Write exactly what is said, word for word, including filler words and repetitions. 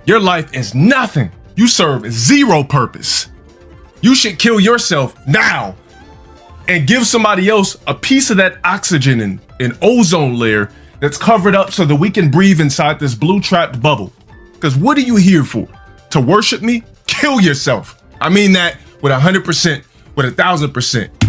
Your life is nothing. You serve zero purpose. You should kill yourself now and give somebody else a piece of that oxygen and an ozone layer that's covered up so that we can breathe inside this blue trapped bubble. Because what are you here for? To worship me? Kill yourself. I mean that with a hundred percent, with a thousand percent.